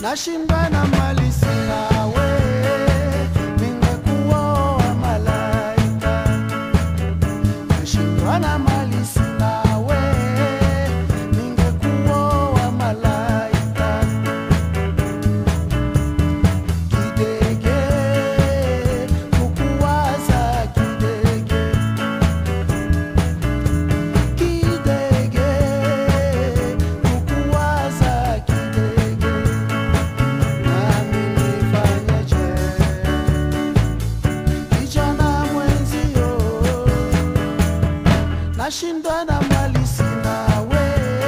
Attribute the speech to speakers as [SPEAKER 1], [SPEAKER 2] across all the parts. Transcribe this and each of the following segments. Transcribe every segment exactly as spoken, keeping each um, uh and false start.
[SPEAKER 1] nashindwa na mali sina we, ningekuoa malaika. Nashindwa na mali sina we, ningekuoa malaika. Kidege kukuwaza, kidege kidege kukuwaza, kidege nami nifanyeje? Kijana mwenzio, nashindwa na mali sina we,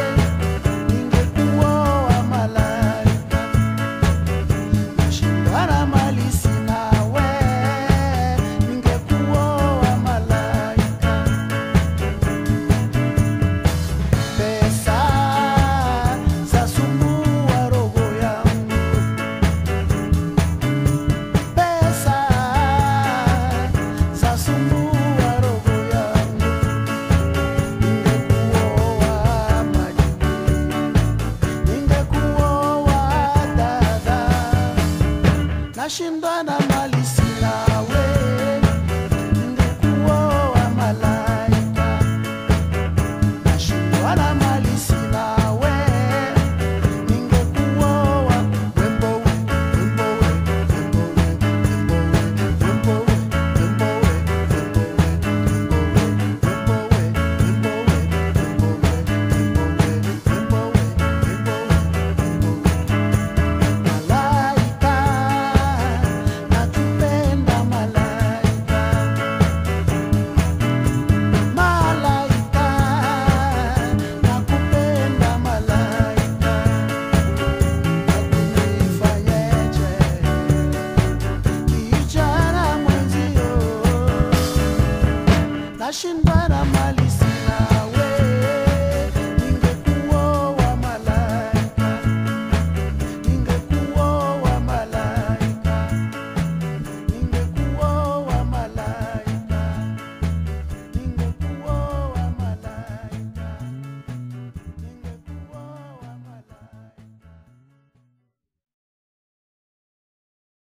[SPEAKER 1] ningekuoa malaika. Nashindwa na mali sina we, ningekuoa malaika. Pesa zasumbua roho yangu, pesa zasumbua roho yangu. Ningekuoa majini, ningekuoa dada, nashindwa na